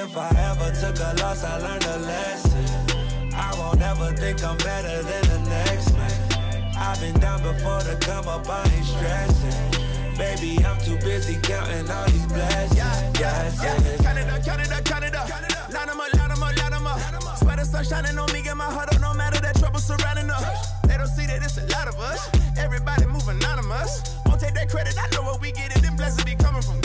If I ever took a loss, I learned a lesson. I won't ever think I'm better than the next man. I've been down before to come up, I ain't stressing. Baby, I'm too busy counting all these blessings. Count it up, count it up, count it up. Line them up, line them up, line them up. Swear the sun shining on me, get my heart up, no matter that trouble surrounding us. They don't see that it's a lot of us. Everybody move anonymous. Won't take that credit, I know what we get it. Them blessings be coming from